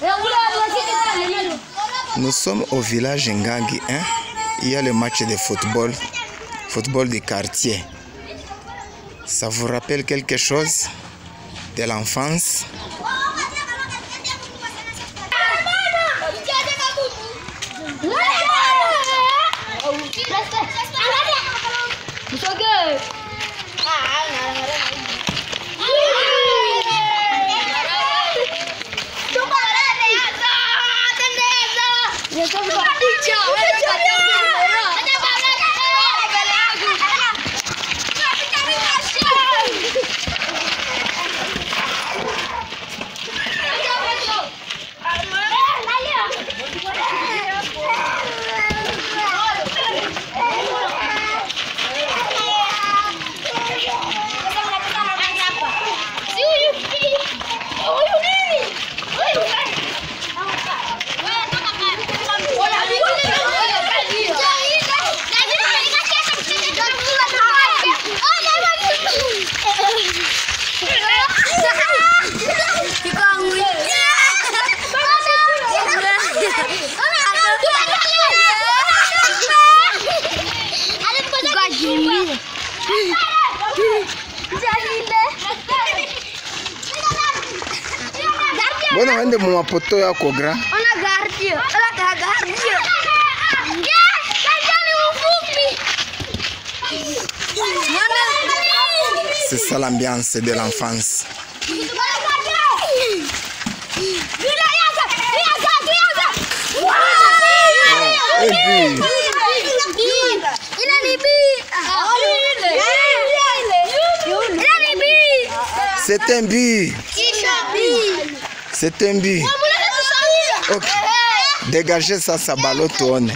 Nous sommes au village Ngangi, hein? Il y a le match de football, football du quartier. Ça vous rappelle quelque chose de l'enfance? Bona wende mu poto yako gra. Ona gardio, ona gardio. C'est ça l'ambiance de l'enfance. C'est un but. C'est un but. Ok. Dégagez ça, ça ballot tourne.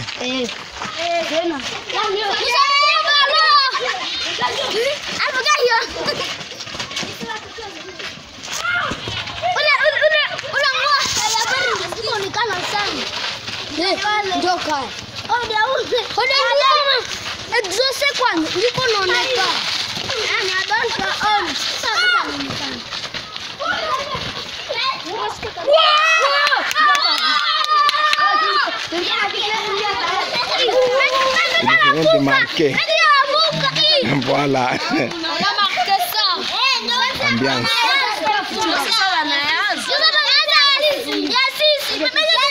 Il vient de marquer. Voilà. On a marqué ça. Ambiance.